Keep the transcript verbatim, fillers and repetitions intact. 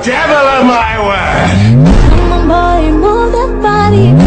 devil of my work! Come on, boy, move that body.